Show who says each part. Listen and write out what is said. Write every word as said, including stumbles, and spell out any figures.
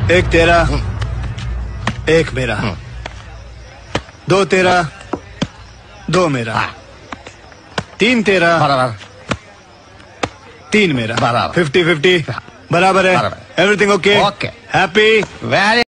Speaker 1: एक तेरा, एक मेरा, दो तेरा, दो मेरा, तीन तेरा,
Speaker 2: बराबर,
Speaker 1: तीन मेरा,
Speaker 2: बराबर,
Speaker 1: फिफ्टी फिफ्टी बराबर है। Everything okay?
Speaker 2: Okay,
Speaker 1: happy?
Speaker 2: Very